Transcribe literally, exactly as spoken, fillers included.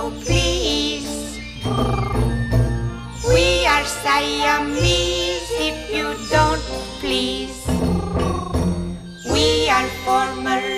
you please. We are Siamese if you don't please. We are former